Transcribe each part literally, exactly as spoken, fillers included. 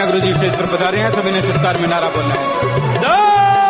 गुरु जी stage पर पधारे हैं, सभी ने सत्कार में नारा बोलना है।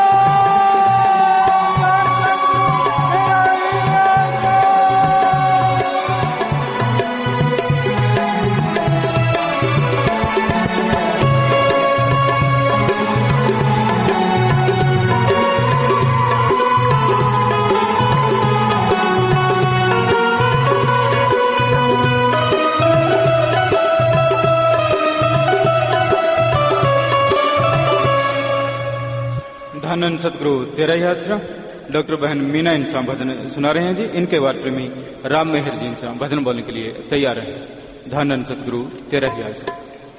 धन्य सतगुरु तेरा ही आश्रम डॉक्टर बहन मीना इंसान भजन सुना रहे हैं जी। इनके वार प्रेमी राम मेहर जी इंसान भजन बोलने के लिए तैयार हैं। धन्य सतगुरु तेरा ही आश्रम।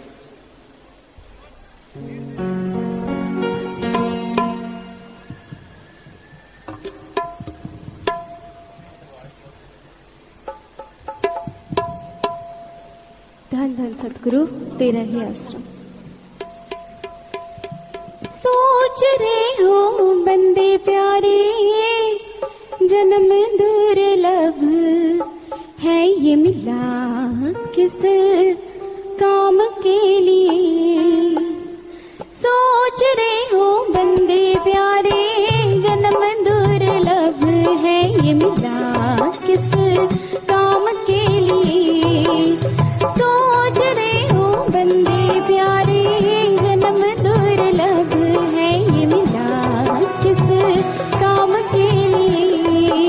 धन धन सतगुरु तेरा ही आश्रम। सोच रहे हो बंदे प्यारे, जन्म दुर्लभ है ये मिला किस काम के लिए। सोच रहे हो बंदे प्यारे, जन्म दुर्लभ है ये मिला किस काम के लिए। सोच रहे हो बंदे प्यारे, जन्म दुर्लभ है ये मिला किस काम के लिए।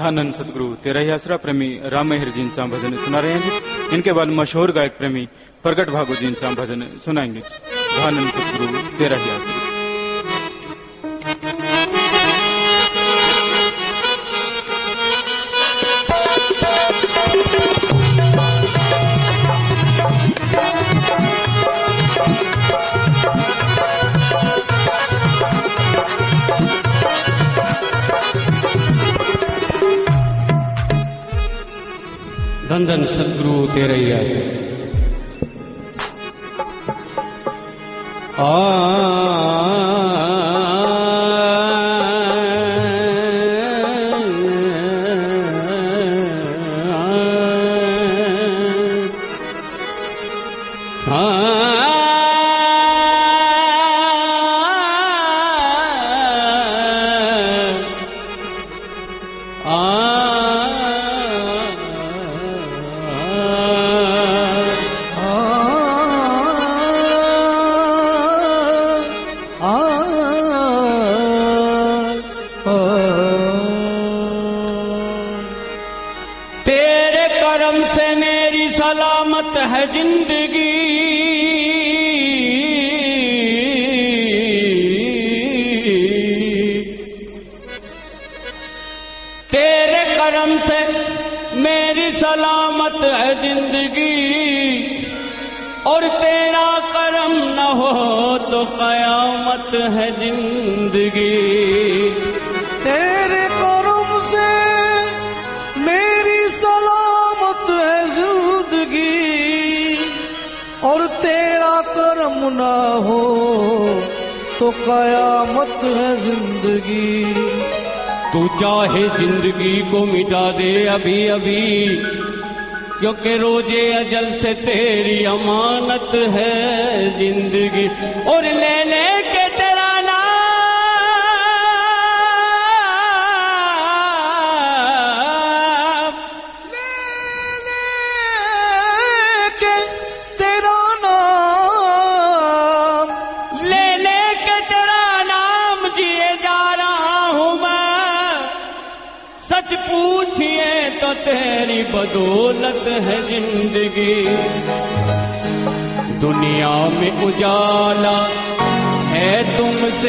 धनन सतगुरु तेरा ही आसरा प्रेमी राम मेहर जी सा भजन सुना रहे हैं जी। इनके बाद मशहूर गायक प्रेमी प्रगट भागवत जी सा भजन सुनाएंगे। धनन सतगुरु तेरा ही आसरा। धन धन सतगुरु तेरा ही आसरा। आ है जिंदगी। तेरे करम से मेरी सलामत है जिंदगी, और तेरा करम ना हो तो कयामत है जिंदगी। तू चाहे जिंदगी को मिटा दे अभी अभी, क्योंकि रोजे अजल से तेरी अमानत है जिंदगी। और ले ले के तेरा नाम ले ले के तेरा नाम ले ले के तेरा नाम जिए जा रहा हूँ मैं। सच पूछिए तो तेरी बदौलत है जिंदगी। दुनिया में उजाला है तुमसे,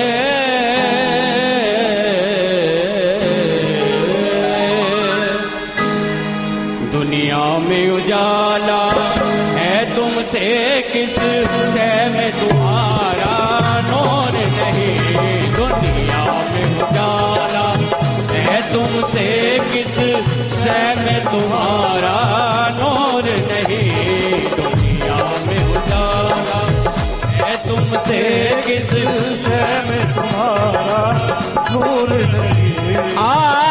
दुनिया में उजाला है तुमसे, किस शय में तुम्हारा नूर नहीं। दुनिया में उजाला है तुमसे, किस शय में तुम्हारा नूर नहीं। दुनिया में उजाला है तुमसे, किस शय में तुम्हारा नूर नहीं। आ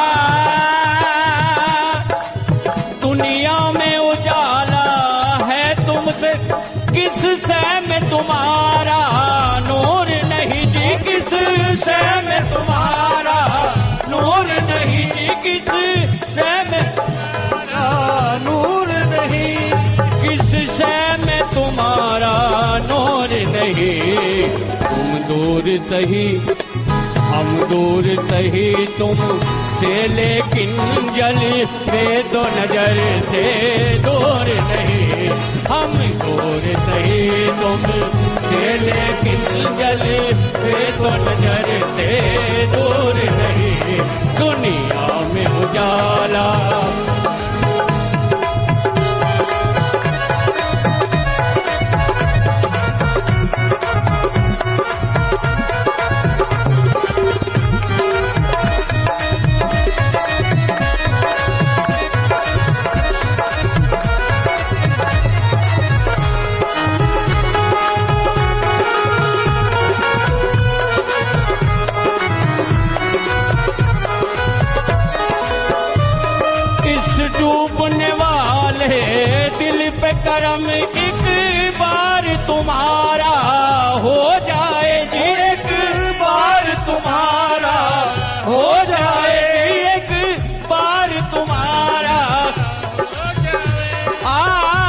दुनिया में उजाला है तुमसे, किस शय में तुम्हारा नूर नहीं जी। किस शय में तुम्हारा नूर नहीं जी। किस शय में तुम्हारा नूर नहीं। किस शय में तुम्हारा नूर नहीं। तुम दूर सही हम दूर सही तुम से, लेकिन जलते तो नजर से दूर नहीं। हम दूर सही तुम से, लेकिन जलते तो नजर से दूर नहीं। दुनिया में उजाला करम एक बार तुम्हारा हो जाए जी। एक बार तुम्हारा हो जाए, एक बार तुम्हारा आ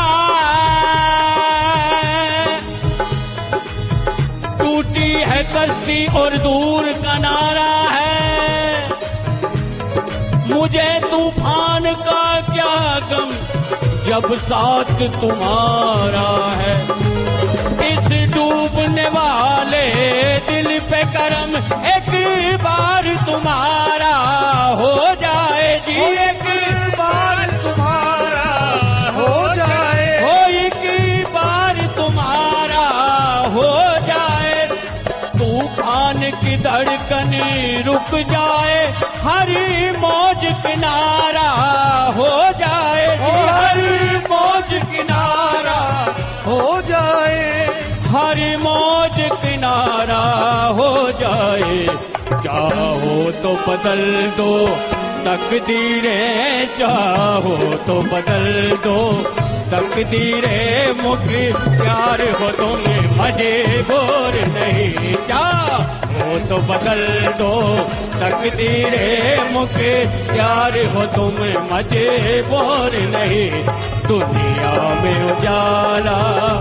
टूटी है कश्ती और दूर किनारा है। मुझे तूफान का क्या गम जब साथ तुम्हारा है। इस डूबने वाले दिल पे करम एक बार तुम्हारा हो जाए जी, एक बार तुम्हारा हो जाए, हो एक बार तुम्हारा हो जाए। तूफान की धड़कन रुक जाए, हरी मौज किनारा हो जाए, हरी मौज किनारा हो जाए, हरी मौज किनारा हो जाए। चाहो तो बदल दो तकदीरें, चाहो तो बदल दो तकदीरें, मुझे प्यार हो तुम्हें मजबूर नहीं। चाहो तो बदल दो तकदीरें, मुझे प्यार हो तुम्हें मजबूर नहीं। दुनिया में उजाला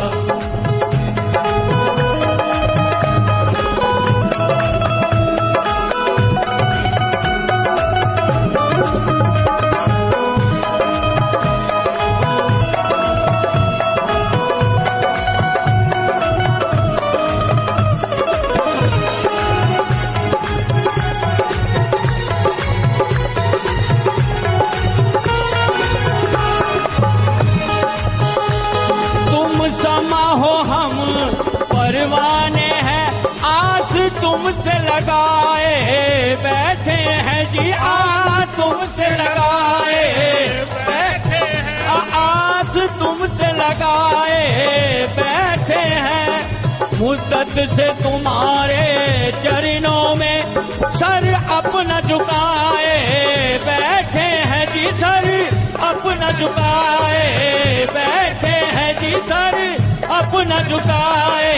परवाने हैं, आस तुमसे लगाए बैठे हैं जी, आस तुमसे लगाए बैठे हैं, आस तुमसे लगाए बैठे हैं। मुद्दत से तुम्हारे चरणों में सर अपना झुकाए बैठे हैं जी, सर अपना झुकाए बैठे हैं जी, सर अपना झुकाए,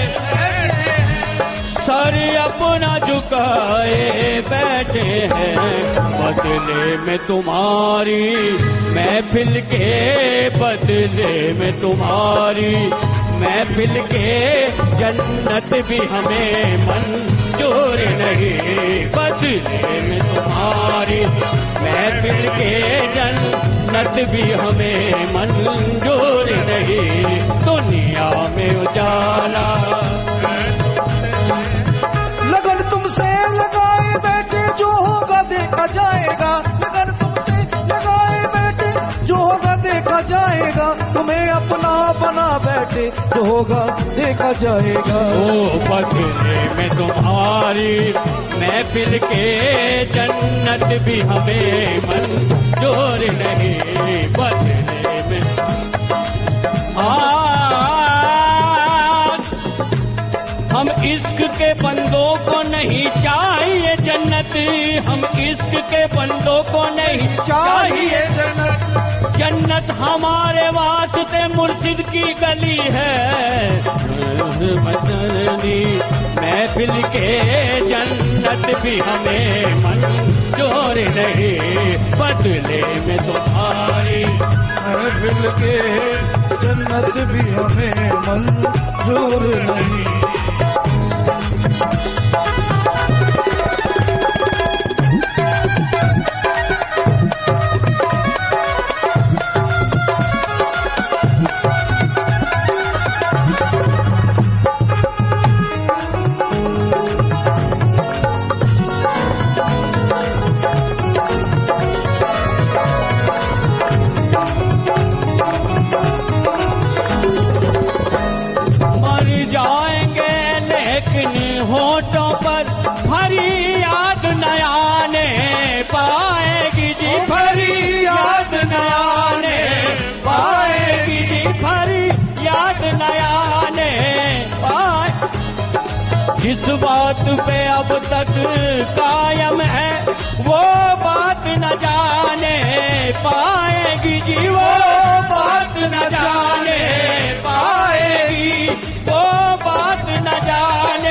सर अपना झुकाए बैठे हैं। बदले में तुम्हारी महफिल के, बदले में तुम्हारी महफिल के जन्नत भी हमें मंजूर नहीं। बदले में तुम्हारी महफिल के जन्नत भी हमें मंजूर नहीं। दुनिया में उजाला लगन तुमसे लगाए बैठे, जो होगा देखा जाएगा। लगन तुमसे लगाए बैठे, जो होगा देखा जाएगा। तुम्हें अपना बना बैठे, जो होगा देखा जाएगा। ओ बदले में तुम्हारी महफिल के जन्नत भी हमें मंजूर नहीं। बदले में हम इश्क के बंदों को नहीं चाहिए जन्नत, हम इश्क के बंदों को नहीं चाहिए जन्नत। जन्नत हमारे वास्ते मुर्शिद की गली है। महफिल के जन्नत भी हमें मंजूर नहीं। बदले में तुम्हारी महफिल के जन्नत भी हमें मंजूर नहीं। होठों पर भरी याद नयाने पाएगी जी, भरी याद नयाने पाएगी जी, भरी याद नयाने पाए। जिस बात पे अब तक कायम है वो बात न जाने पाएगी जी, वो बात न जाने पाएगी, वो बात न जाने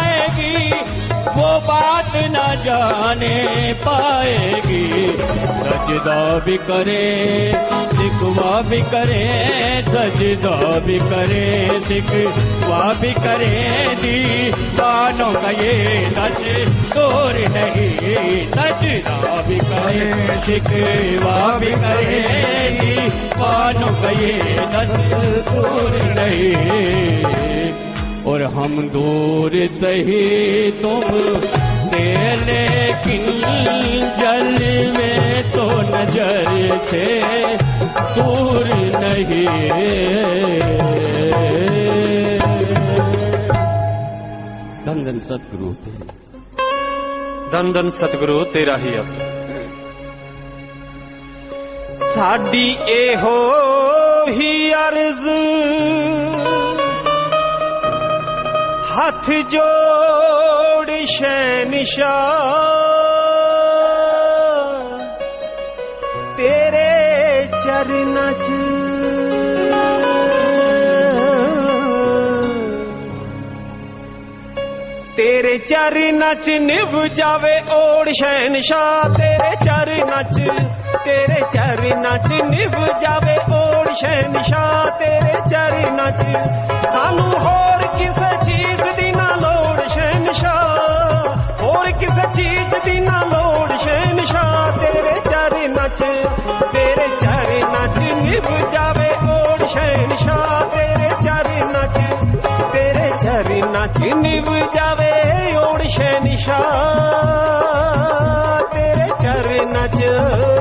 पाएगी, वो बात न जाने पाएगी। सजदा भी करे सिकवा भी करे, सजदा भी करे सिकवा भी करे, दीवानों का ये दस्तूर नहीं। सजदा भी करे सिकवा भी करे, दीवानों का ये दस्तूर नहीं। और हम दूर सही तुम से लेकिन जलवे तो नजर से दूर नहीं। धन धन सतगुरु धन धन सतगुरु तेरा ही असर। साडी एहो ही अर्ज हाथ जोड़ शहंशाह तेरे चरनां च तेरे चरनां च निभ जावे ओड़ शहंशाह, तेरे चरनां च तेरे चरनां च निभ जावे ओड़ शहंशाह, तेरे चरनां च सानू होर किसे चीज दी ना लोड़ शहंशाह, होर किसे चीज दी ना लोड़ शहंशाह, तेरे चरनां च तेरे चरनां च निभ जावे ओड़ शहंशाह, तेरे चरनां च तेरे चरनां च निभ जावे ओड़ शहंशाह, तेरे चरनां च।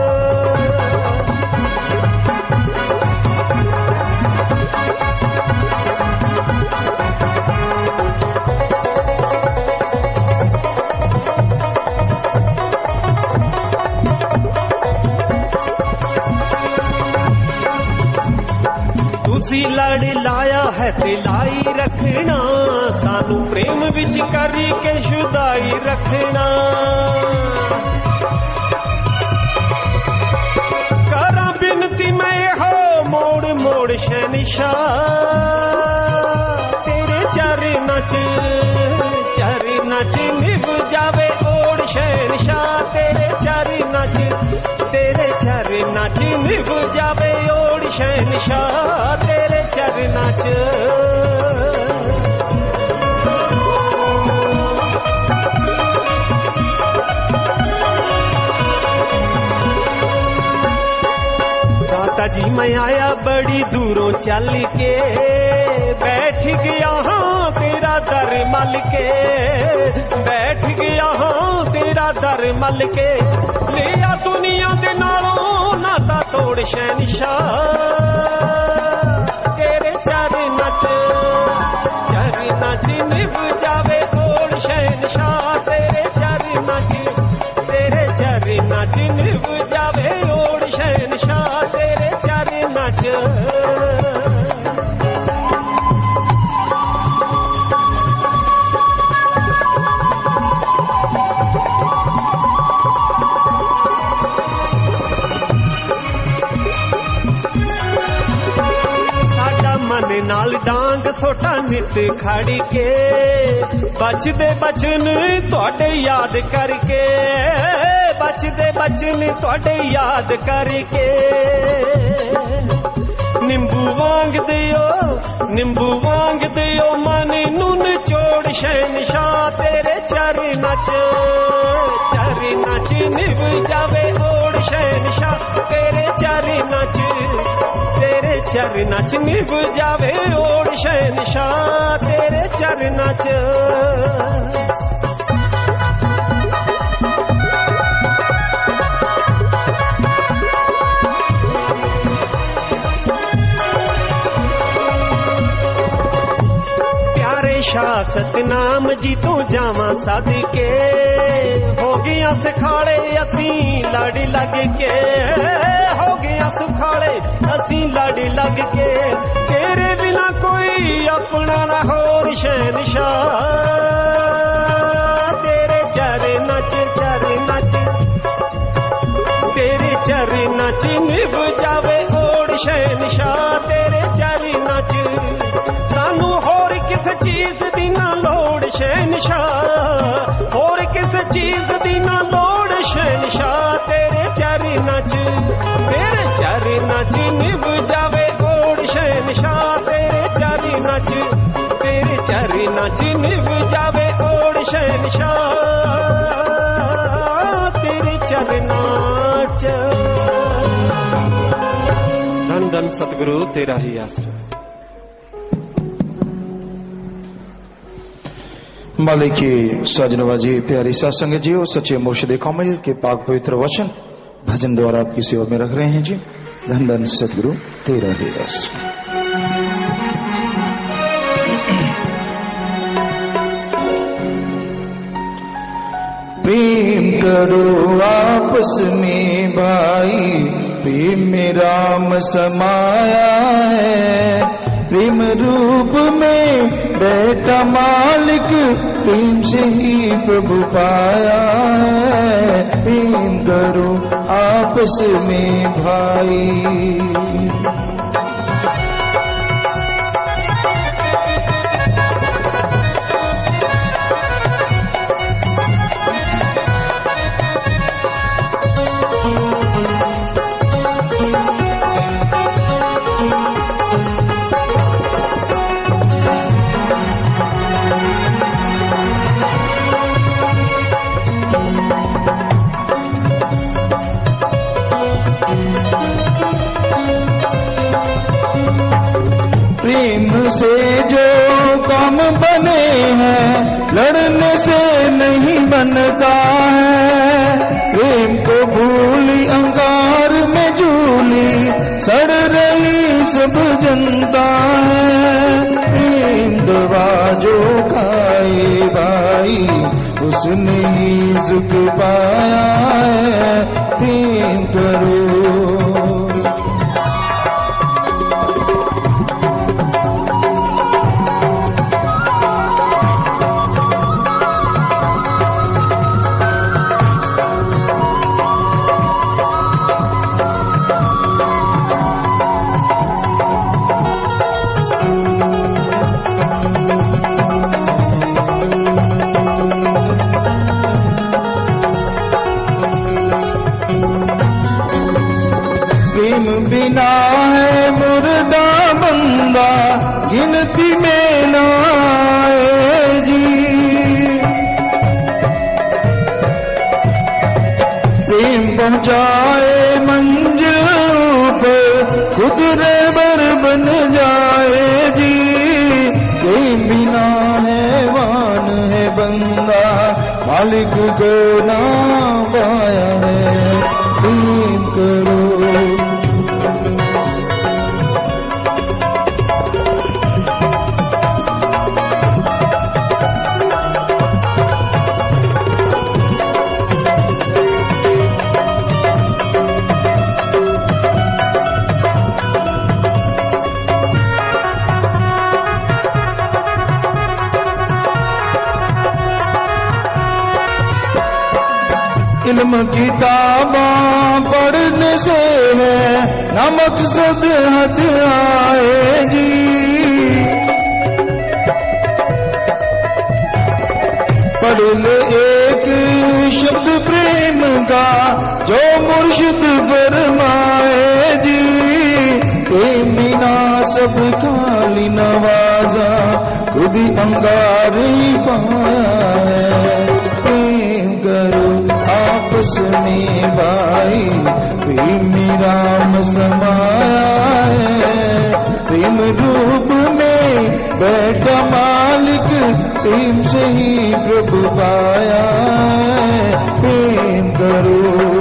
लड़ लाया है ते लाई रखना, सानू प्रेम विच करी के शुदाई रखना। करा बिनती मैं हो मोड़ मोड़ शहंशाह, तेरे चरनां च चरनां च निभ जावे ओड़ शहंशाह, तेरे चरनां च तेरे चरनां च निभ जावे ओड़ शहंशाह, तेरे चरनां च। दाता जी मैं आया बड़ी दूरों चल के, बैठ गया हाँ तेरा दर मल के, बैठ गया हाँ तेरा दर मल के, लिया दुनिया दे नालों नाता तोड़ शहंशाह, तेरे चरनां च चरनां च निभ जावे ओड़ शहंशाह, तेरे चरनां च तेरे चरनां च निभ जावे ओड़ शहंशाह, तेरे चरनां च। नाल डांग सोटा नित खड़ के, बचदे बचन तुहाडे याद करके, बचदे बचन तुहाडे याद करके। निंबू वांग दियो निंबू वांग दियो मन नू निचोड़ शहंशाह, तेरे चरनां च चरनां च निभ जावे ओड़ शहंशाह, तेरे चरनां च तेरे चरनां च निभ जावे ओड़ शहंशाह, तेरे चरनां च। शाह सतनाम जी तू जावा सदके, हो गया सखाले असी लड़ लग के, हो गया सुखाले असी लड़ लग के, तेरे बिना कोई अपना ना होर शहंशाह, तेरे चरनां च चरनां च तेरे चरनां च निभ जावे ओड़ शहंशाह, तेरे चरनां च सानू होर किस चीज दी ना लोड़ शहंशाह, होर किस चीज दी ना लोड़ शहंशाह, तेरे चरनां च धन धन सतगुरु तेरा ही आसरा। मालिक की साजनवाजी प्यारी सत्संग जी और सच्चे मुर्शिद कामिल के पाक पवित्र वचन भजन द्वारा आपकी सेवा में रख रहे हैं जी। धन धन सतगुरु तेरा ही आसरा। प्रेम करो आपस में भाई, प्रेम में राम समाया है। प्रेम रूप में बैठा मालिक, प्रेम से ही प्रभु पाया है। प्रेम करो आपस में भाई। से जो काम बने हैं लड़ने से नहीं बनता है। प्रेम को भूली अंगार में झूली, सड़ रही सब जनता है। प्रेम दवा जो खाए भाई, उसने ही सुख पाया है। प्रेम करो बिना है मुर्दा बंदा, गिनती में न आए जी। प्रेम पहुंचाए मंजिल पर, खुद रहबर बन जाए जी। प्रेम बिना है वान है बंदा, मालिक को ना पाया है। प्रेम करो इल्म किताबां पढ़ने से है ना मकसद हद आए जी। पढ़ ले एक शब्द प्रेम का, जो मुर्शिद फरमाए जी। प्रेम बिना सब खाली नवाजा, खुद ही अंगार ही पाया है। प्रेम करो आपस में भाई, प्रेम में राम समाया है। प्रेम रूप में बैठा मालिक, प्रेम से ही प्रभु पाया है। प्रेम करो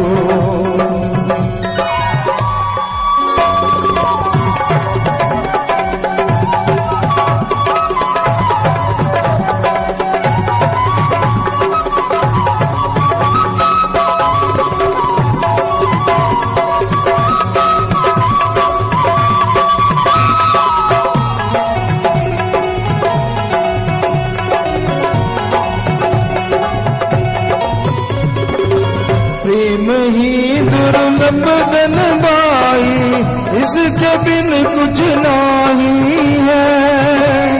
बदन बाई, इसके बिन कुछ नहीं है।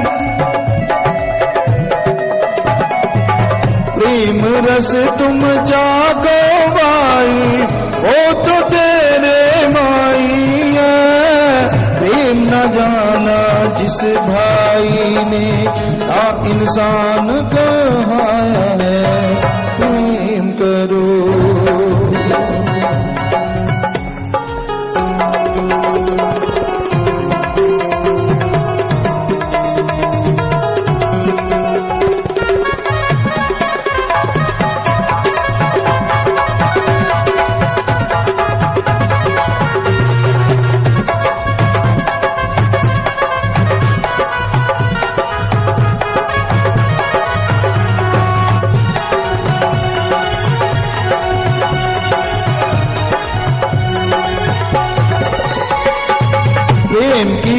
प्रेम रस तुम जागो भाई, वो तो तेरे माई है। प्रेम न जाना जिस भाई ने, ना इंसान कहाया है। प्रेम करो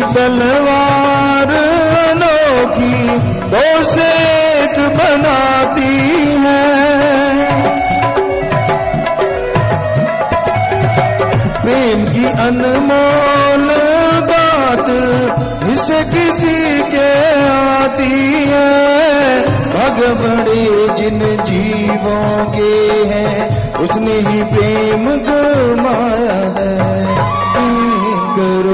तलवार अनोखी दो से एक बनाती है। प्रेम की अनमोल बात जिसे किसी के आती है। भाग बड़े जिन जीवों के हैं उसने ही प्रेम गमाया है। करो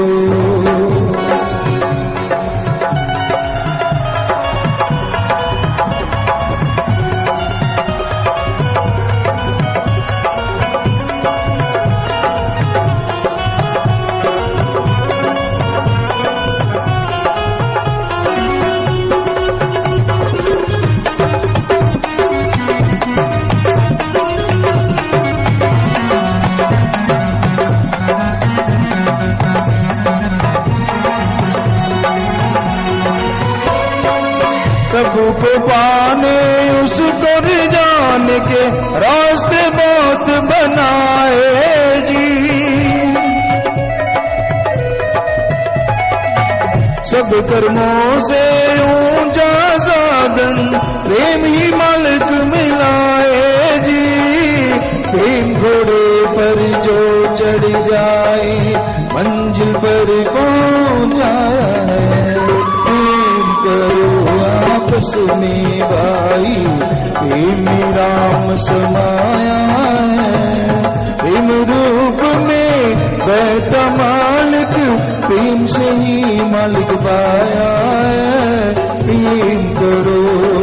प्रभु को पाने उसको रिझान के रास्ते बहुत बनाए जी। सब कर्मों से ऊंचा साधन प्रेम ही मालिक मिलाए जी। प्रेम घोड़े पर जो चढ़ जाए मंजिल पर पहुंच जाया है। प्रेम करो आपस में भाई प्रेम राम समाया है। प्रेम रूप में बैठा मालिक प्रेम से ही मालिक पाया है। प्रेम करो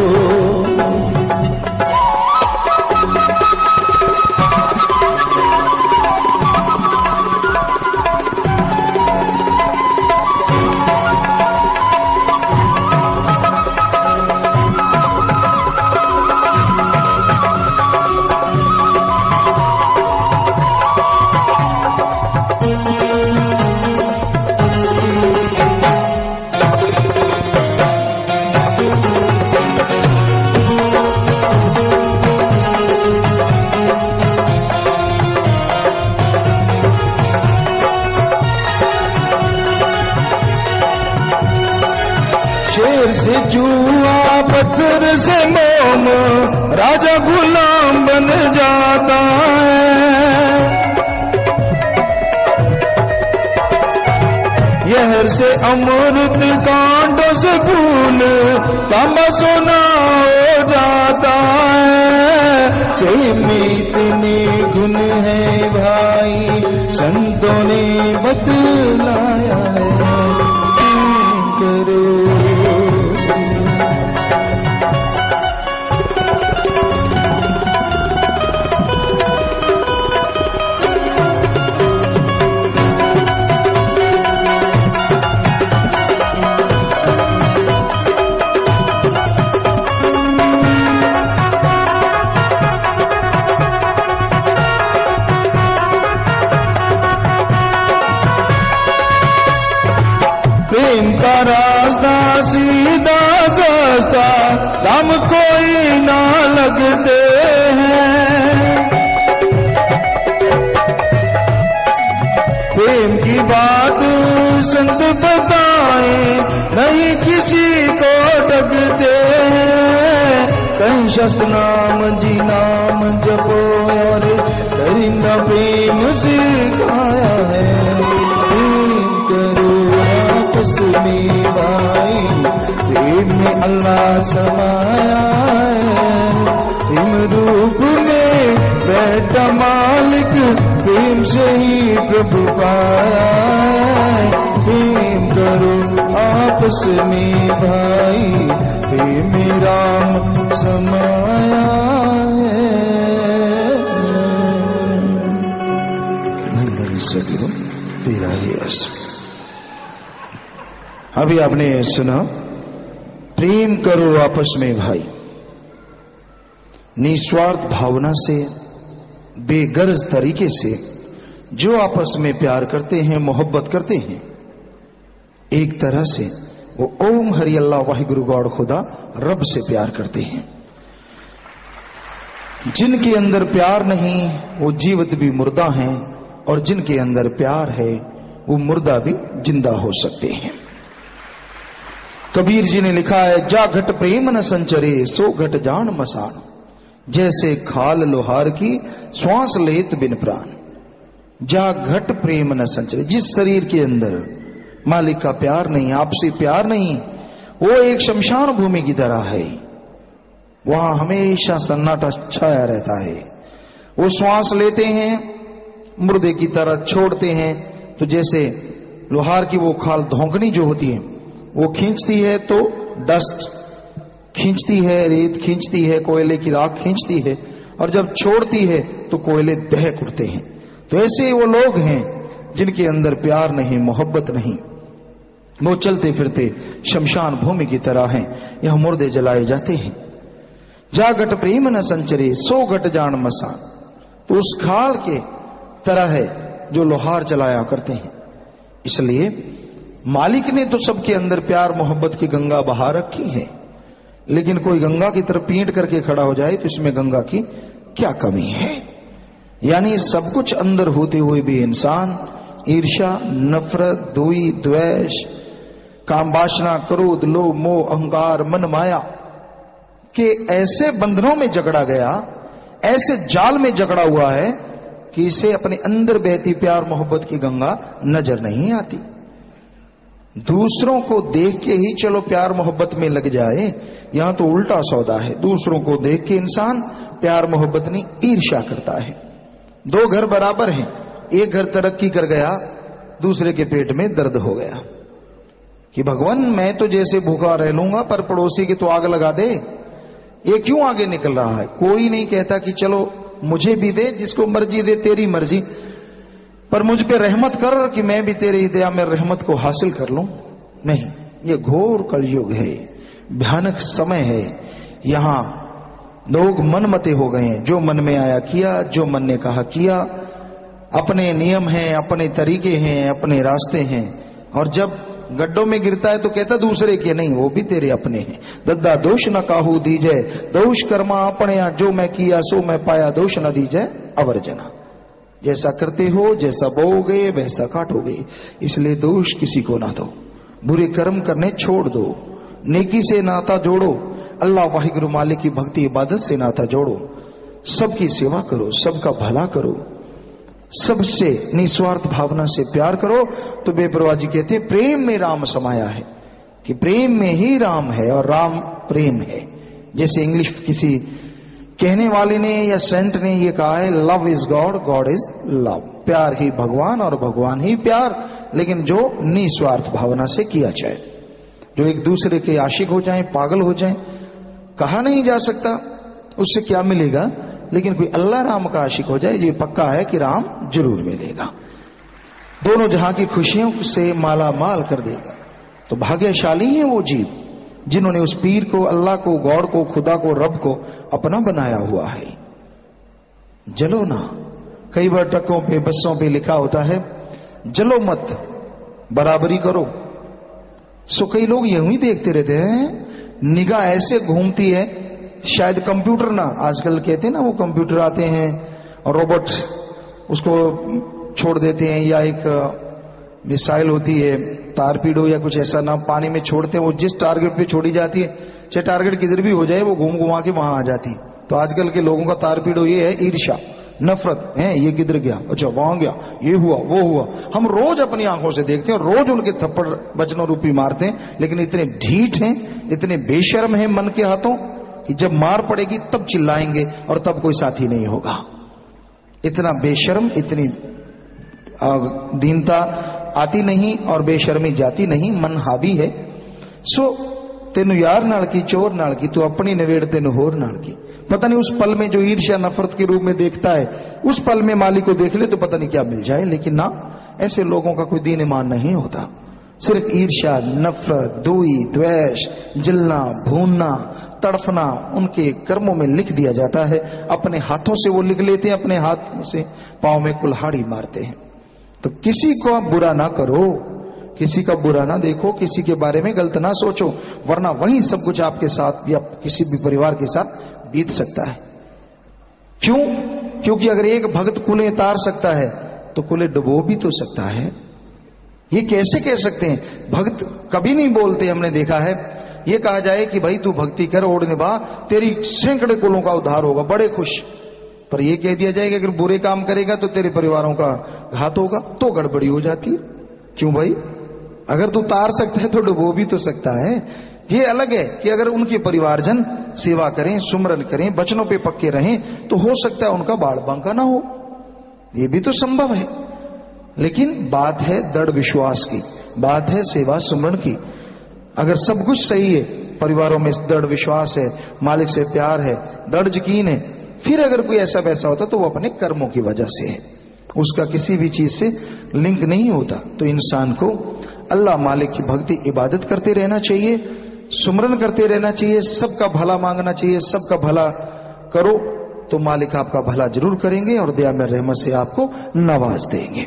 से जुआ पत्थर से मोम राजा गुलाम बन जाता है। यहर से अमृत कांटों से फूल तांबा सोना हो जाता है। प्रेम में इतने गुण है भाई संतों ने बतलाया है। करो प्रेम का रास्ता सीधा सस्ता दाम कोई ना लगते हैं। प्रेम की बात संत बताए नहीं किसी को ठगते हैं। कहीं शस्त्र नाम जी नाम जपो और करीना प्रेम सिखाया है। में भाई प्रेम में अल्लाह समाया है। प्रेम रूप में बैठा मालिक प्रेम से ही प्रभु पाया है। प्रेम करो आपस में भाई प्रेम में राम समाया है। धन सदगुरु तेरा ही यश। अभी आपने सुना प्रेम करो आपस में भाई। निस्वार्थ भावना से बेगर्ज तरीके से जो आपस में प्यार करते हैं मोहब्बत करते हैं एक तरह से वो ओम हरि अल्लाह वाहिगुरु गॉड खुदा रब से प्यार करते हैं। जिनके अंदर प्यार नहीं वो जीवित भी मुर्दा हैं और जिनके अंदर प्यार है वो मुर्दा भी जिंदा हो सकते हैं। कबीर जी ने लिखा है, जा घट प्रेम न संचरे सो घट जान मसान, जैसे खाल लोहार की श्वास लेत बिन प्राण। जा घट प्रेम न संचरे, जिस शरीर के अंदर मालिक का प्यार नहीं, आपसे प्यार नहीं, वो एक शमशान भूमि की तरह है। वहां हमेशा सन्नाटा छाया रहता है। वो श्वास लेते हैं, मुर्दे की तरह छोड़ते हैं, तो जैसे लोहार की वो खाल धोंकनी जो होती है, वो खींचती है तो डस्ट खींचती है, रेत खींचती है, कोयले की राख खींचती है, और जब छोड़ती है तो कोयले दहक उठते हैं। तो ऐसे वो लोग हैं जिनके अंदर प्यार नहीं, मोहब्बत नहीं, वो चलते फिरते शमशान भूमि की तरह हैं, यह मुर्दे जलाए जाते हैं। जा घट प्रेम न संचरे सो घट जान मसान, तो उस खाल के तरह है जो लोहार जलाया करते हैं। इसलिए मालिक ने तो सबके अंदर प्यार मोहब्बत की गंगा बहा रखी है, लेकिन कोई गंगा की तरफ पींट करके खड़ा हो जाए तो इसमें गंगा की क्या कमी है। यानी सब कुछ अंदर होते हुए भी इंसान ईर्ष्या, नफरत, दुई, द्वेष, काम वासना, क्रोध, लोभ, मोह, अहंकार, मन माया के ऐसे बंधनों में जकड़ा गया, ऐसे जाल में जकड़ा हुआ है कि इसे अपने अंदर बहती प्यार मोहब्बत की गंगा नजर नहीं आती। दूसरों को देख के ही चलो प्यार मोहब्बत में लग जाए, यहां तो उल्टा सौदा है। दूसरों को देख के इंसान प्यार मोहब्बत नहीं, ईर्ष्या करता है। दो घर बराबर हैं, एक घर तरक्की कर गया, दूसरे के पेट में दर्द हो गया कि भगवान मैं तो जैसे भूखा रह लूंगा पर पड़ोसी की तो आग लगा दे। ये क्यों आगे निकल रहा है? कोई नहीं कहता कि चलो मुझे भी दे, जिसको मर्जी दे, तेरी मर्जी, पर मुझ पे रहमत कर कि मैं भी तेरी दया में रहमत को हासिल कर लूं। नहीं, ये घोर कलयुग है, भयानक समय है। यहां लोग मनमते हो गए हैं, जो मन में आया किया, जो मन ने कहा किया। अपने नियम हैं, अपने तरीके हैं, अपने रास्ते हैं, और जब गड्ढों में गिरता है तो कहता दूसरे के नहीं, वो भी तेरे अपने हैं। दद्दा दोष न काहू दीजे, दोष कर्मा अपने, जो मैं किया सो मैं पाया, दोष न दीजे अवर्जना। जैसा करते हो, जैसा बोओगे वैसा काटोगे, इसलिए दोष किसी को ना दो। बुरे कर्म करने छोड़ दो, नेकी से नाता जोड़ो, अल्लाह वाहिगुरु मालिक की भक्ति इबादत से नाता जोड़ो, सबकी सेवा करो, सबका भला करो, सबसे निस्वार्थ भावना से प्यार करो। तो बेपरवाह जी कहते हैं प्रेम में राम समाया है, कि प्रेम में ही राम है और राम प्रेम है। जैसे इंग्लिश किसी कहने वाले ने या सेंट ने ये कहा है, love is God, God is love. प्यार ही भगवान और भगवान ही प्यार, लेकिन जो निस्वार्थ भावना से किया जाए। जो एक दूसरे के आशिक हो जाएं, पागल हो जाएं, कहा नहीं जा सकता उससे क्या मिलेगा, लेकिन कोई अल्लाह राम का आशिक हो जाए, ये पक्का है कि राम जरूर मिलेगा, दोनों जहां की खुशियों से माला माल कर देगा। तो भाग्यशाली है वो जीव जिन्होंने उस पीर को, अल्लाह को, गॉड को, खुदा को, रब को अपना बनाया हुआ है। जलो ना, कई बार ट्रकों पे, बसों पे लिखा होता है जलो मत, बराबरी करो। सो कई लोग यूं ही देखते रहते हैं, निगाह ऐसे घूमती है, शायद कंप्यूटर ना, आजकल कहते हैं ना वो कंप्यूटर आते हैं और रोबोट उसको छोड़ देते हैं, या एक मिसाइल होती है तारपीडो या कुछ ऐसा ना, पानी में छोड़ते हैं, वो जिस टारगेट पे छोड़ी जाती है, चाहे टारगेट किधर भी हो जाए, वो घूम घुमा के वहां आ जाती। तो आजकल के लोगों का तारपीडो ये है ईर्ष्या, नफरत है, ये किधर गया, अच्छा वहां गया, ये हुआ, वो हुआ। हम रोज अपनी आंखों से देखते हैं, रोज उनके थप्पड़ वचनों रूपी मारते हैं, लेकिन इतने ढीठ हैं, इतने बेशर्म हैं मन के हाथों कि जब मार पड़ेगी तब चिल्लाएंगे और तब कोई साथी नहीं होगा। इतना बेशर्म, इतनी दीनता आती नहीं और बेशर्मी जाती नहीं, मन हावी है। सो तेनु यार नाल की, चोर नाल की, तू अपनी नवेड़ तेनु होर नाल की। पता नहीं उस पल में जो ईर्ष्या नफरत के रूप में देखता है, उस पल में मालिक को देख ले तो पता नहीं क्या मिल जाए। लेकिन ना, ऐसे लोगों का कोई दीन ईमान नहीं होता। सिर्फ ईर्ष्या, नफरत, दुई, द्वेष, जलना, भूनना, तड़फना उनके कर्मों में लिख दिया जाता है। अपने हाथों से वो लिख लेते हैं, अपने हाथों से पांव में कुल्हाड़ी मारते हैं। तो किसी को आप बुरा ना करो, किसी का बुरा ना देखो, किसी के बारे में गलत ना सोचो, वरना वही सब कुछ आपके साथ या किसी भी परिवार के साथ बीत सकता है। क्यों? क्योंकि अगर एक भक्त कुलें तार सकता है तो कुलें डुबो भी तो सकता है। ये कैसे कह सकते हैं? भक्त कभी नहीं बोलते, हमने देखा है। ये कहा जाए कि भाई तू भक्ति कर, ओढ़ निभा, तेरी सैकड़े कुलों का उद्धार होगा, बड़े खुश। पर यह कह दिया जाए कि अगर बुरे काम करेगा तो तेरे परिवारों का घात होगा, तो गड़बड़ी हो जाती है। क्यों भाई? अगर तू तार सकता है तो डुबो भी तो सकता है। ये अलग है कि अगर उनके परिवारजन सेवा करें, सुमरन करें, वचनों पे पक्के रहें, तो हो सकता है उनका बाढ़ बांका ना हो, ये भी तो संभव है। लेकिन बात है दृढ़ विश्वास की, बात है सेवा सुमरन की। अगर सब कुछ सही है, परिवारों में दृढ़ विश्वास है, मालिक से प्यार है, दृढ़ यकीन है, फिर अगर कोई ऐसा वैसा होता तो वो अपने कर्मों की वजह से है, उसका किसी भी चीज से लिंक नहीं होता। तो इंसान को अल्लाह मालिक की भक्ति इबादत करते रहना चाहिए, सुमरन करते रहना चाहिए, सबका भला मांगना चाहिए। सबका भला करो तो मालिक आपका भला जरूर करेंगे और दया में रहमत से आपको नवाज देंगे।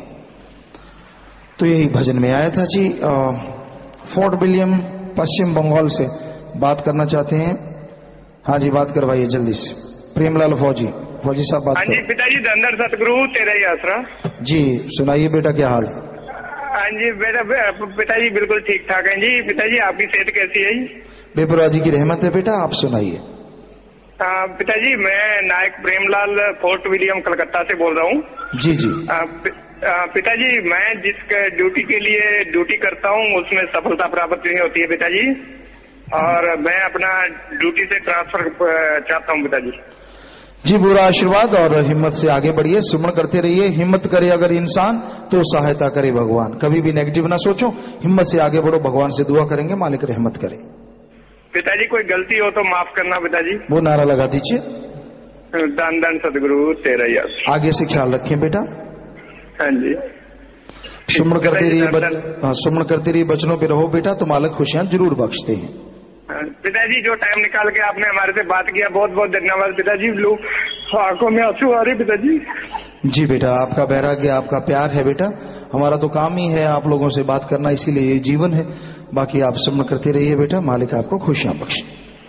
तो यही भजन में आया था जी। फोर्ट विलियम पश्चिम बंगाल से बात करना चाहते हैं। हाँ जी, बात करवाइए जल्दी से। प्रेमलाल फौजी, फौजी साहब बात हाँ जी पिताजी, धनधर सतगुरु तेरा ही आसरा। जी सुनाइए बेटा, क्या हाल? हाँ जी बेटा, पिताजी बिल्कुल ठीक ठाक है जी। पिताजी आपकी सेहत कैसी है? बेपुरा जी की रहमत है बेटा, आप सुनाइए। पिताजी मैं नायक प्रेमलाल फोर्ट विलियम कलकत्ता से बोल रहा हूँ। जी जी। आ, पिताजी मैं जिस ड्यूटी के लिए ड्यूटी करता हूँ उसमें सफलता प्राप्त नहीं होती है पिताजी, और मैं अपना ड्यूटी से ट्रांसफर चाहता हूँ पिताजी। जी बुरा आशीर्वाद, और हिम्मत से आगे बढ़िए, सुमन करते रहिए। हिम्मत करे अगर इंसान तो सहायता करे भगवान। कभी भी नेगेटिव ना सोचो, हिम्मत से आगे बढ़ो, भगवान से दुआ करेंगे, मालिक रहमत करे। पिताजी कोई गलती हो तो माफ करना पिताजी। वो नारा लगा दीजिए, दान दान सदगुरु तेरा ही आसरा। आगे से ख्याल रखें बेटा। हाँ जी, सुमन करते रहिए, हाँ सुमन करते रहिए, बचनों पे रहो बेटा, तो मालिक खुशियां जरूर बख्शते हैं। पिताजी जो टाइम निकाल के आपने हमारे से बात किया, बहुत बहुत धन्यवाद पिताजी। लोग आंखों में आंसू आ रहे पिताजी। जी बेटा, आपका वैराग्य, आपका प्यार है बेटा, हमारा तो काम ही है आप लोगों से बात करना, इसीलिए ये जीवन है। बाकी आप सुमन करते रहिए बेटा, मालिक आपको खुशियां बख्शे।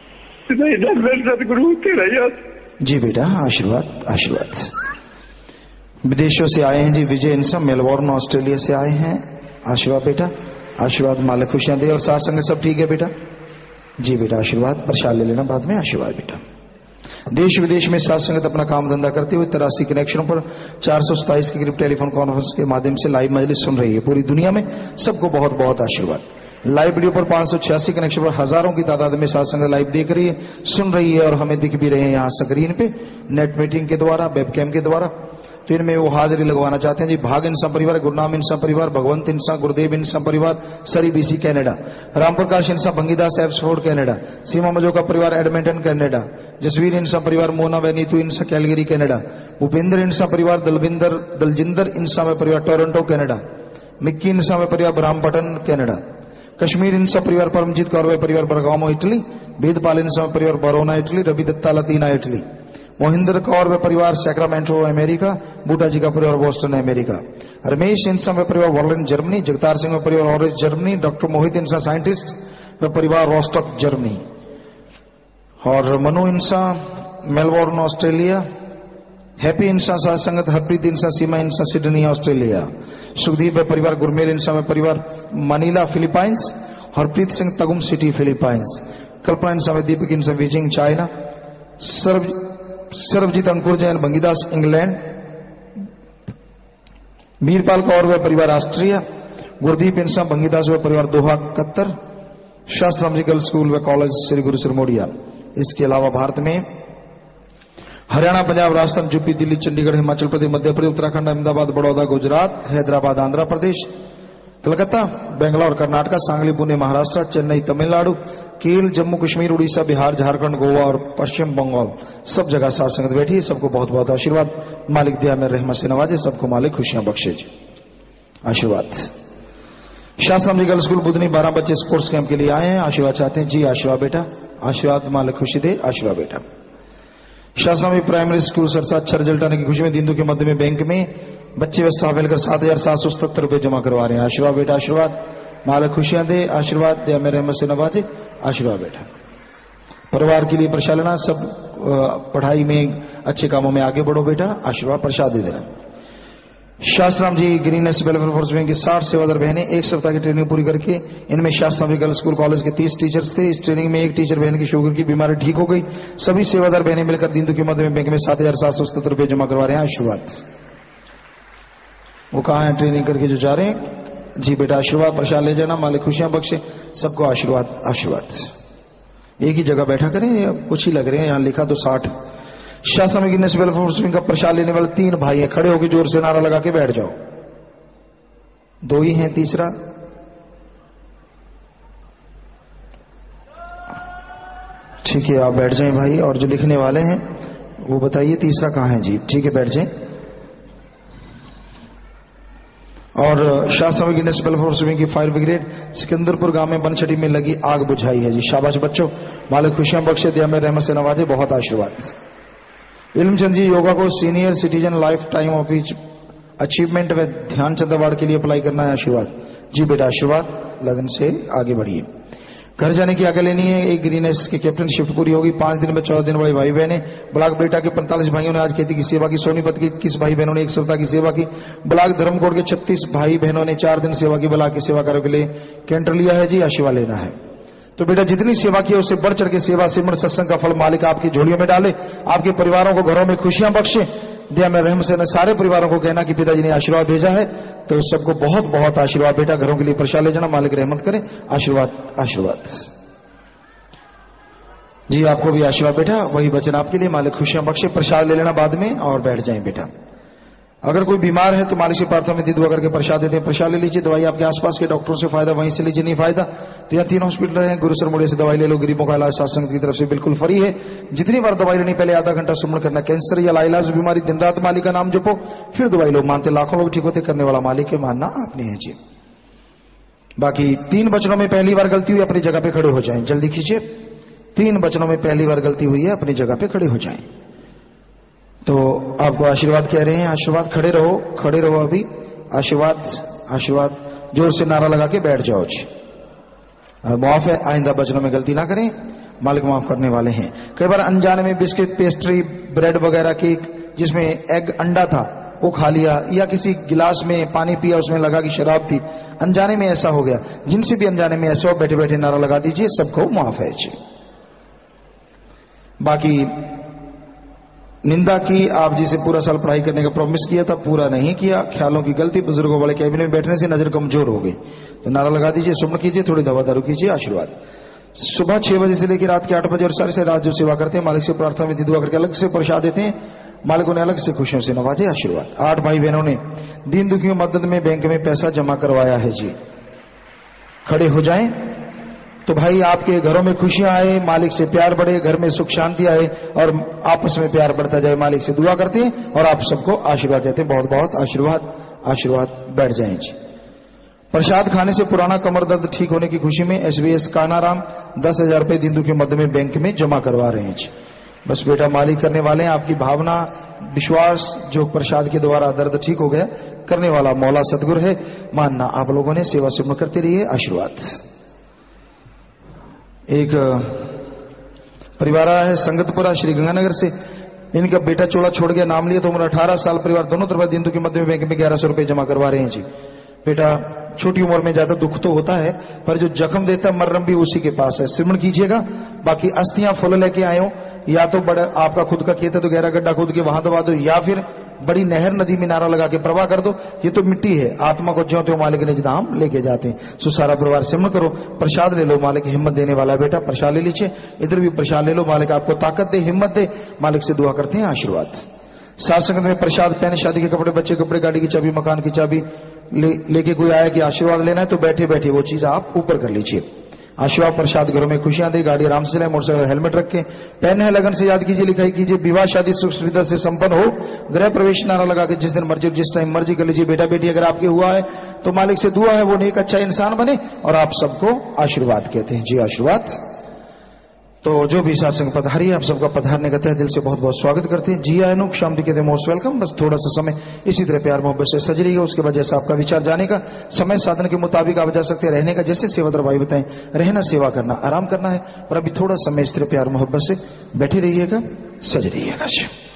सतगुरु तेरा। जी बेटा, आशीर्वाद आशीर्वाद। विदेशों से आए हैं जी विजय इंसा, मेलबोर्न ऑस्ट्रेलिया से आए हैं। आशीर्वाद बेटा, आशीर्वाद, मालिक खुशियां दे। और साथ संग सब ठीक है बेटा? जी बेटा आशीर्वाद, प्रसाद ले लेना बाद में। आशीर्वाद बेटा। देश विदेश में साथ संगत अपना काम धंधा करते हुए तिरासी कनेक्शनों पर चार सौ सताइस के करीब टेलीफोन कॉन्फ्रेंस के माध्यम से लाइव मजलिस सुन रही है पूरी दुनिया में, सबको बहुत बहुत आशीर्वाद। लाइव वीडियो पर पांच सौ छियासी कनेक्शन पर हजारों की तादाद में साथ संगत लाइव देख रही है, सुन रही है, और हमें दिख भी रहे हैं यहाँ स्क्रीन पे, नेट मीटिंग के द्वारा, वेबकैम के द्वारा। तो इनमें वो हाजिरी लगवाना चाहते हैं जी। भाग इंसान परिवार, गुरनाम इंसान परिवार, भगवंत इंसान, गुरुदेव इंसान परिवार, सरी बीसी कैनेडा, रामप्रकाश इंसान भंगीदास एब्सफोर्ड कैनेडा, सीमा मजोका परिवार एडमिंटन कैनेडा, जसवीर इंसान परिवार मोना व नीतू इंसान कैलगरी कैनेडा, भूपेंद्र इंसान परिवार दलविंदर दलजिंदर इंसान परिवार टोरंटो कैनेडा, मिक्की इंसान परिवार ब्राह्मपटन कैनेडा, कश्मीर इंसान परिवार परमजीत कौर व परिवार बरगामो इटली, वेदपाल इंसान परिवार Verona Italy, Ravi Datta Latina Italy, Mohinder Kaur व परिवार सैक्रामेंटो अमेरिका, बूटा जी का परिवार बोस्टन अमेरिका, रमेश इंसा व परिवार वर्लिन जर्मनी, जगतार सिंह व परिवार Orange Germany, doctor Mohit Insa scientist व परिवार रोस्टॉक जर्मनी, और Manu Insa Melbourne Australia, Happy Insa साथ संगत, हरप्रीत इंसा सीमा इंसा सिडनी ऑस्ट्रेलिया, सुखदीप व परिवार गुरमेल इंसा व परिवार Manila Philippines, Harpreet Singh Tagum City Philippines, Kalpana Insa व Deepak Insa Beijing China, Sarv Sarvjeet Ankur Jain Bangidas England, Veerpal Kaur व परिवार ऑस्ट्रिया, गुरदीप इंसा बंगीदास व परिवार दोहा कतर, शास्त्र म्यूजिकल स्कूल व कॉलेज श्री गुरु सिरमोडिया। इसके अलावा भारत में हरियाणा, पंजाब, राजस्थान, यूपी, दिल्ली, चंडीगढ़, हिमाचल प्रदेश, मध्य प्रदेश, उत्तराखंड, अहमदाबाद, बड़ौदा, गुजरात, हैदराबाद, आंध्र प्रदेश, कलकत्ता, बेंगलोर, कर्नाटक, सांगली, पुणे, महाराष्ट्र, चेन्नई, तमिलनाडु, केरल, जम्मू कश्मीर, उड़ीसा, बिहार, झारखंड, गोवा और पश्चिम बंगाल, सब जगह साथ संगत बैठी है। सबको बहुत बहुत आशीर्वाद, मालिक दया में रहमत से नवाजे, सबको मालिक खुशियां बख्शे जी। आशीर्वाद। शास्त्र म्यूजिकल स्कूल बुधनी बारह बच्चे स्पोर्ट्स कैंप के लिए आए हैं, आशीर्वाद चाहते हैं जी। आशीर्वाद बेटा, आशीर्वाद, मालिक खुशी दे। आशीर्वाद बेटा। शास्त्र प्राइमरी स्कूल सरसा अच्छा रिजल्ट आने की खुशी में दिंदू के मध्य में बैंक में बच्चे व्यवस्था मिलकर सात हजार सात सौ सत्तर रुपए जमा करवा रहे हैं। आशीर्वाद बेटा, आशीर्वाद, मालिक खुशियां दे। आशीर्वाद दे, मेरे रहमत से नवाजे। आशीर्वाद बेटा। परिवार के लिए प्रशालना, सब पढ़ाई में अच्छे कामों में आगे बढ़ो बेटा। आशीर्वाद, प्रसाद दे देना। Shah Satnam ji Green S welfare force wing की साठ सेवादार बहनें एक सप्ताह की ट्रेनिंग पूरी करके, इनमें Shah Satnam ji girls school college के तीस टीचर्स थे। इस ट्रेनिंग में एक टीचर बहन की शुगर की बीमारी ठीक हो गई। सभी सेवादार बहनें मिलकर दीन दुखी मध्य में बैंक में सात हजार सात सौ सत्तर रुपये जमा करवा रहे हैं। आशीर्वाद। वो कहाँ है ट्रेनिंग करके जो जा रहे हैं? जी बेटा आशीर्वाद प्रसाद ले जाना, मालिक खुशियां बख्शे सबको। आशीर्वाद आशीर्वाद। एक ही जगह बैठा करें या कुछ ही लग रहे हैं? यहां लिखा तो साठ। शास्त्र में गिनेस वेलफेयर फोर्स विंग का प्रसाद लेने वाले तीन भाई हैं, खड़े होकर जोर से नारा लगा के बैठ जाओ। दो ही हैं, तीसरा ठीक है आप बैठ जाएं भाई। और जो लिखने वाले हैं वो बताइए तीसरा कहां है? जी ठीक है बैठ जाएं। और शास्त्र में गिनेस वेलफेयर फोर्स विंग की फायर ब्रिगेड सिकंदरपुर गांव में बनछटी में लगी आग बुझाई है। जी शाबाश बच्चों, मालिक खुशियां बख्शे, दिया में रहमत से नवाजे। बहुत आशीर्वाद। इल्मचंद जी योगा को senior citizen lifetime office achievement व ध्यानचंद अवार्ड के लिए अप्लाई करना है। आशीर्वाद। जी बेटा आशीर्वाद, लगन से आगे बढ़िए। घर जाने की आगे लेनी है। एक ग्रीननेस की कैप्टन शिफ्ट पूरी होगी। पांच दिन में चौदह दिन वाले भाई बहने। ब्लॉक बेटा के पैंतालीस भाइयों ने आज खेती की सेवा की। सोनीपत के इक्कीस भाई बहनों ने एक सप्ताह की सेवा की। ब्लॉक धर्मकोट के छत्तीस भाई बहनों ने चार दिन सेवा की। ब्लॉक की सेवा कार्यों के लिए कैंटर लिया है। जी आशीर्वाद लेना है। तो बेटा जितनी सेवा की उससे बढ़ चढ़ के सेवा सिमर सत्संग का फल मालिक आपकी झोलियों में डाले, आपके परिवारों को घरों में खुशियां बख्शे। दिया में रहम से न सारे परिवारों को कहना कि पिताजी ने आशीर्वाद भेजा है, तो सबको बहुत बहुत आशीर्वाद। बेटा घरों के लिए प्रसाद ले जाना, मालिक रहमत करे। आशीर्वाद आशीर्वाद। जी आपको भी आशीर्वाद बेटा, वही वचन आपके लिए, मालिक खुशियां बख्शे। प्रसाद ले लेना बाद में और बैठ जाएं बेटा। अगर कोई बीमार है तो मालिक से प्रार्थना में दुआ करके प्रसाद देते हैं। प्रसाद ले लीजिए। दवाई आपके आसपास के डॉक्टरों से फायदा वहीं से लीजिए, नहीं फायदा तो यहाँ तीन हॉस्पिटल हैं, गुरुसर मोड़े से दवाई ले लो। गरीबों का इलाज सत्संग की तरफ से बिल्कुल फ्री है। जितनी बार दवाई लेनी पहले आधा घंटा सुमन करना। कैंसर या लाइलाज बीमारी दिन रात मालिक का नाम जपो, फिर दवाई लो। मानते लाखों लोग ठीक होते, करने वाला मालिक है, मानना आपने है। जी बाकी तीन वचनों में पहली बार गलती हुई अपनी जगह पे खड़े हो जाएं। जल्दी खींचिए। तीन वचनों में पहली बार गलती हुई है, अपनी जगह पे खड़े हो जाएं। तो आपको आशीर्वाद कह रहे हैं। आशीर्वाद। खड़े रहो, खड़े रहो अभी। आशीर्वाद आशीर्वाद। जोर से नारा लगा के बैठ जाओ। जी माफ है, आइंदा वचनों में गलती ना करें, मालिक माफ करने वाले हैं। कई बार अनजाने में बिस्किट, पेस्ट्री, ब्रेड वगैरह केक जिसमें एग अंडा था वो खा लिया, या किसी गिलास में पानी पिया उसमें लगा कि शराब थी। अनजाने में ऐसा हो गया। जिनसे भी अनजाने में ऐसा हो, बैठे बैठे नारा लगा दीजिए, सबको माफ है। जी बाकी निंदा की, आप जिसे पूरा साल पढ़ाई करने का प्रॉमिस किया था पूरा नहीं किया, ख्यालों की गलती, बुजुर्गों वाले कैबिनेट में बैठने से नजर कमजोर हो गई, तो नारा लगा दीजिए, सुमन कीजिए, थोड़ी दवा दारू कीजिए। आशीर्वाद। सुबह छह बजे से लेकर रात के आठ बजे और सारी से रात जो सेवा करते हैं, मालिक से प्रार्थना विधि दुआ करके अलग से प्रसाद देते हैं, मालिक उन्हें अलग से खुशियों से नवाजे। आशीर्वाद। आठ भाई बहनों ने दीन दुखियों मदद में बैंक में पैसा जमा करवाया है। जी खड़े हो जाएं। तो भाई आपके घरों में खुशियां आए, मालिक से प्यार बढ़े, घर में सुख शांति आए और आपस में प्यार बढ़ता जाए, मालिक से दुआ करते हैं और आप सबको आशीर्वाद देते हैं। बहुत बहुत आशीर्वाद आशीर्वाद। बैठ जाएं। जी प्रसाद खाने से पुराना कमर दर्द ठीक होने की खुशी में एसबीएस कानाराम दस हजार रुपए दिन के मध्य में बैंक में जमा करवा रहे हैं। जी बस बेटा मालिक करने वाले हैं। आपकी भावना विश्वास जो प्रसाद के द्वारा दर्द ठीक हो गया, करने वाला मौला सतगुरु है, मानना आप लोगों ने सेवा सुमन करते रहिए। आशीर्वाद। एक परिवार आया है संगतपुरा श्री गंगानगर से, इनका बेटा चोला छोड़ गया, नाम लिया तो उम्र अठारह साल, परिवार दोनों तरफ दिन के मध्य में बैंक में ग्यारह सौ रुपए जमा करवा रहे हैं। जी बेटा छोटी उम्र में ज्यादा दुख तो होता है, पर जो जख्म देता मर्रम भी उसी के पास है, श्रवण कीजिएगा। बाकी अस्थियां फूल लेके आए हो, या तो बड़ा आपका खुद का खेत है तो गहरा गड्ढा खोद के वहां दबा दो, या फिर बड़ी नहर नदी में नारा लगा के प्रवाह कर दो। ये तो मिट्टी है, आत्मा को ज्यों त्यों मालिक ने धाम लेके जाते हैं। सो सारा परिवार सिमरण करो, प्रसाद ले लो, मालिक हिम्मत देने वाला है। बेटा प्रसाद ले लीजिए, इधर भी प्रसाद ले लो, मालिक आपको ताकत दे, हिम्मत दे, मालिक से दुआ करते हैं। आशीर्वाद। साथ संगत में प्रसाद, पहने शादी के कपड़े, बच्चे कपड़े, गाड़ी की चाबी, मकान की चाबी ले, लेके कोई आया कि आशीर्वाद लेना है, तो बैठे बैठे वो चीज आप ऊपर कर लीजिए। आशीर्वाद प्रसाद घरों में खुशियां दे, गाड़ी आराम से चलाए, मोटरसाइकिल हेलमेट रखें, पहने है लगन से याद कीजिए, लिखाई कीजिए, विवाह शादी सुख सुविधा से संपन्न हो, गृह प्रवेश नारा लगा के जिस दिन मर्जी जिस टाइम मर्जी कर लीजिए। बेटा बेटी अगर आपके हुआ है तो मालिक से दुआ है वो नेक अच्छा इंसान बने और आप सबको आशीर्वाद कहते हैं। जी आशीर्वाद। तो जो भी सत्संग पधारी है, आप सबका पधारने का तहे दिल से बहुत बहुत स्वागत करते हैं। जी आयनुक शाम कहते हैं मोस्ट वेलकम। बस थोड़ा सा समय इसी तरह प्यार मोहब्बत से सज रही है, उसके बाद जैसा आपका विचार जाने का समय साधन के मुताबिक आप जा सकते हैं। रहने का जैसे सेवादार भाई बताएं, रहना सेवा करना आराम करना है, पर अभी थोड़ा समय इस तरह प्यार मोहब्बत से बैठे रहिएगा, सज रहिएगा।